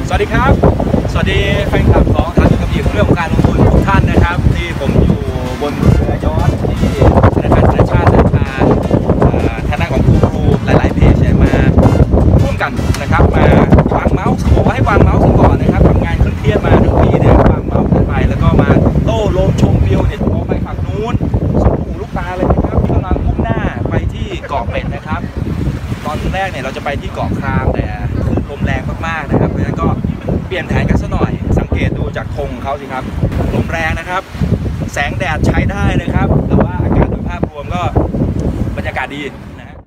สวัสดีครับสวัสดีแฟนคลับของทางกับอีกเรื่องของการลงทุนทุกท่านนะครับที่ผมอยู่บนเรือยอชต์ที่ธนาคารธนชาติทางของครูหลายๆเพจมาร่วมกันนะครับมาวางเมาส์บอกว่าให้วางเมาส์ก่อนนะครับทำงานเครียดมาทั้งปีเนี่ยวางเมาส์ไปแล้วก็มาโต้ลมชมวิวเนี่ยมองไปฝั่งนู้นสุดหูลูกตาเลยนะครับกำลังมุ่งหน้าไปที่เกาะเป็ดนะครับตอนแรกเนี่ยเราจะไปที่เกาะครามแต่ลมแรงมากๆนะครับเพราะฉะนั้นก็เปลี่ยนแผนกันซะหน่อยสังเกตดูจากธงเขาสิครับลมแรงนะครับแสงแดดใช้ได้นะครับแต่ว่าอากาศโดยภาพรวมก็บรรยากาศดีนะฮะ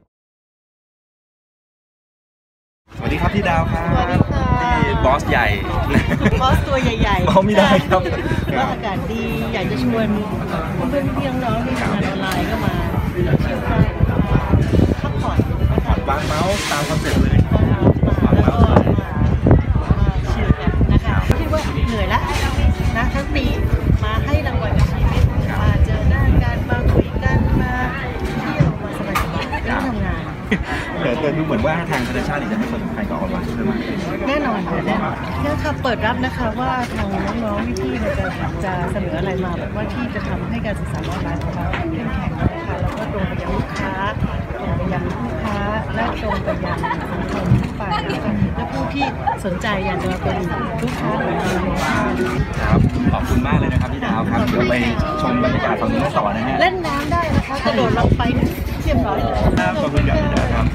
สวัสดีครับพี่ดาวครับที่บอสใหญ่บอสตัวใหญ่ๆไม่ได้ครับว่าอากาศดีอยากจะชวนเพื่อนพี่น้องที่ทำงานออนไลน์ก็มาเที่ยวได้พักผ่อนวางเมาส์ตามคอนเซ็ปต์เลยแล้วก็มาชิลกันนะคะคิดว่าเหนื่อยแล้วนะทั้งปีมาให้รางวัลกับชีวิตมาเจอหน้ากันมาคุยกันมาเที่ยวมาสบายๆไม่ต้องทำงานแต่ดูเหมือนว่าทางธนาคารจะให้ความสำคัญกับออนไลน์ใช่ไหมแน่นอนค่ะแน่นอนเนี่ยค่ะเปิดรับนะคะว่าทางน้องๆพี่ๆจะเสนออะไรมาแบบว่าที่จะทำให้การศึกษาออนไลน์ของเราเข้มแข็งนะคะแล้วก็ตรงไปยังลูกค้าตรงไปยังลูกค้าและตรงไปยังสังคมทุกฝ่ายและผู้ที่สนใจอยากจะมาเป็นลูกค้าของเราครับขอบคุณมากเลยนะครับพี่ดาวครับเดี๋ยวไปชมบรรยากาศฝั่งนู้นต่อนะฮะเล่นน้ำได้นะคะกระโดดลงไปเรียบร้อยเลยขอบคุณครับพี่ดาวครับ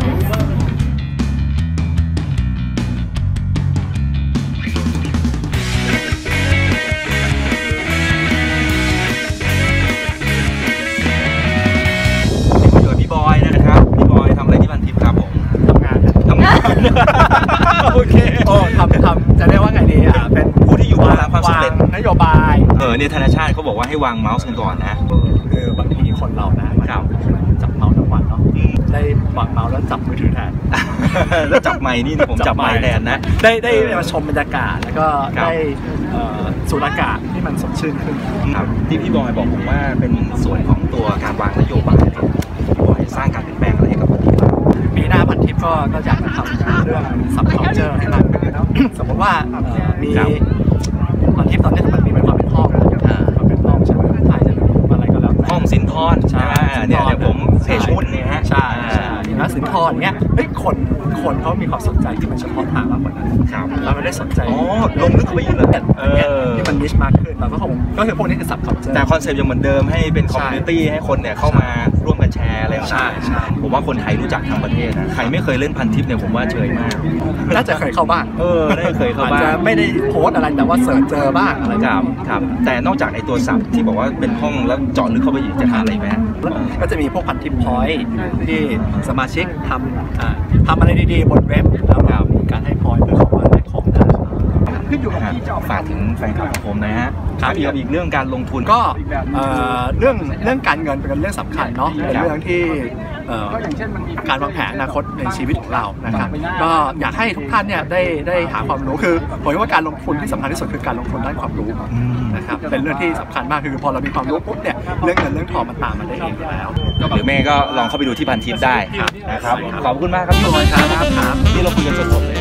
พี่บอยนะครับพี่บอยทำอะไรที่พันทิพย์ครับผมทำงานโอเคโอ้ทำจะเรียกว่าไงดีเป็นผู้ที่อยู่เบื้องหลังความสำเร็จนโยบายเนี่ยธนาชาติเขาบอกว่าให้วางเมาส์กันก่อนนะคือบางทีคนเรานะจับเมาส์ทั้งวันเนาะได้วางเมาส์แล้วจับมือถือแทนแล้วจับไมค์นี่ผมจับไมค์แทนนะได้มาชมบรรยากาศแล้วก็ได้สูดอากาศที่มันสดชื่นขึ้นครับที่พี่บอยบอกผมว่าเป็นส่วนของตัวการวางนโยบายพี่บอยสร้างการเปลี่ยนแปลงอะไรให้กับพันทิพย์ปีหน้าพันทิพย์ก็อยากจะทำเรื่องซับเคาน์เตอร์ให้มากขึ้นสมมติว่ามีพันทิพย์ตอนนี้มันมีความเป็นห้องเป็นห้องใช่ไหมถ่ายจะเป็นอะไรก็แล้วห้องสินทรใช่ไหมเนี่ยผมเพจหุ้นเนี่ยฮะใช่แล้วสินทรเนี้ยคนเขามีความสนใจที่มันเฉพาะทางมากกว่านั้นเราไม่ได้สนใจลงลึกเข้าไปอีกเลยที่มันนิชมากขึ้นเราก็คือพวกนี้คือซับเคาน์เตอร์แต่คอนเซ็ปต์ยังเหมือนเดิมให้เป็นคอมมูนิตี้ให้คนเนี่ยเข้ามาร่วมกันแชร์อะไรใช่ผมว่าคนไทยรู้จักทั้งประเทศนะใครไม่เคยเล่นพันทิปเนี่ยผมว่าเฉยมากน่าจะเคยเข้าบ้างได้เคยเข้าบ้างจะไม่ได้โพสอะไรแต่ว่าเสิร์ชเจอบ้างอะไรครับแต่นอกจากไอตัวสับที่บอกว่าเป็นห้องแล้วเจาะลึกเข้าไปอีกจะหาอะไรไหมก็จะมีพวกพันทิปพอยต์ที่สมาชิกทำอะไรดีๆบนเว็บแล้วการให้พอยต์เพื่อของได้ของได้ขึ้นอยู่กับที่จะฝากถึงแฟนคลับของผมนะฮะอีกเรื่องการลงทุนก็เรื่องการเงินเป็นเรื่องสำคัญเนาะเป็นเรื่องที่การวางแผนอนาคตในชีวิตของเรานะครับก็อยากให้ทุกท่านเนี่ยได้หาความรู้คือผมว่าการลงทุนที่สำคัญที่สุดคือการลงทุนด้านความรู้นะครับเป็นเรื่องที่สำคัญมากคือพอเรามีความรู้ปุ๊บเนี่ยเรื่องเงินเรื่องทองมันตามมาได้เองแล้วหรือแม่ก็ลองเข้าไปดูที่พันทิปได้นะครับขอบคุณมากครับพี่บอยครับที่เราคุยกันสดๆเลย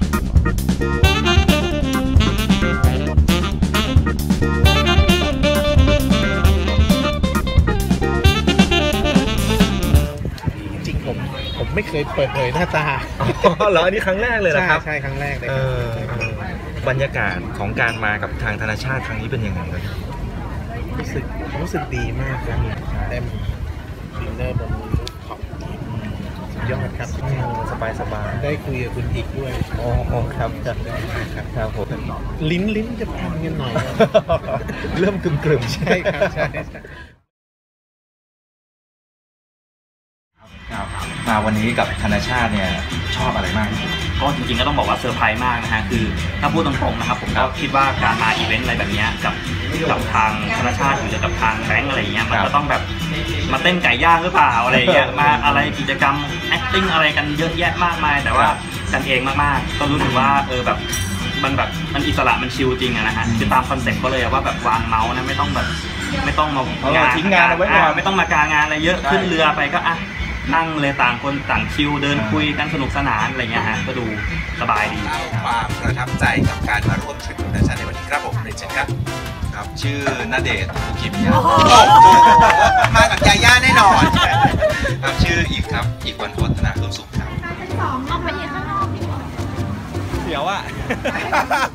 ผมไม่เคยเปิดเผยหน้าตาเหรออันนี้ครั้งแรกเลยนะครับใช่ครั้งแรกเลยบรรยากาศของการมากับทางธนาชาติครั้งนี้เป็นยังไงครับรู้สึกดีมากครับเต็มดินเนอร์บนขอบยอดครับสบายได้คุยกับคุณอีกด้วยครับจำได้ครับผมลิ้นจะพันกันหน่อยเริ่มกลึ่มใช่ครับใช่มาวันนี้กับธนาชาติเนี่ยชอบอะไรมากที่สุดก็จริงๆก็ต้องบอกว่าเซอร์ไพรส์มากนะฮะคือถ้าพูดตรงๆนะครับผมก็คิดว่าการมาอีเวนต์อะไรแบบนี้กับทางธนาชาติหรือกับทางแบงก์อะไรเงี้ยมันก็ต้องแบบมาเต้นไก่ย่างหรือเปล่าอะไรเงี้ยมาอะไรกิจกรรม acting อะไรกันเยอะแยะมากมายแต่ว่ากันเองมากๆก็รู้สึกว่าแบบมันอิสระมันชิลจริงนะฮะคือตามคอนเซ็ปต์ก็เลยว่าแบบวางเมาส์นะไม่ต้องมางานทิ้งงานเอาไว้ก่อนไม่ต้องมากางานอะไรเยอะขึ้นเรือไปก็นั่งเลยต่างคนต่างชิลเดินคุยกันสนุกสนานอะไรเงี้ยฮะก็ดูสบายดีเล่าความประทับใจกับการมาร่วมทริปของนาชาในวันนี้ครับผมเรียนเชิญครับครับชื่อณเดชน์คุกิมิยะมากับยาย่าแน่นอนครับชื่ออีกครับอีกวันพัฒนาเพิ่มสุขครับ 2ออกไปยืนข้างนอกดีกว่าเดี๋ยวอ่ะ